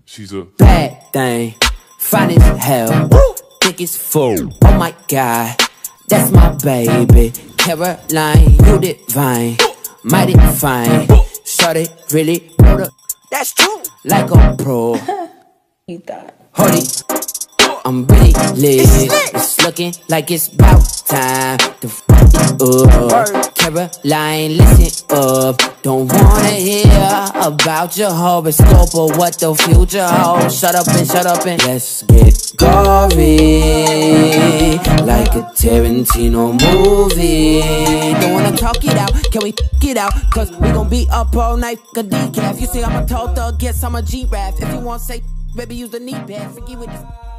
She's a bad thing, fine as hell, thick as full. Oh my God, that's my baby. Caroline, you divine, mighty fine. Shorty really wrote up, that's true, like a pro. You thought. Hold it, I'm really lit. It's looking like it's about time to f it up. Caroline, listen up. Don't wanna hear about your horoscope or what the future holds. Shut up and let's get gory, like a Tarantino movie. Don't wanna talk it out, can we get out? Cause we gon' be up all night, a decaf. You say I'm a tall thug, guess I'm a G-Rap. If you want say, baby, use the knee pad. Forget what this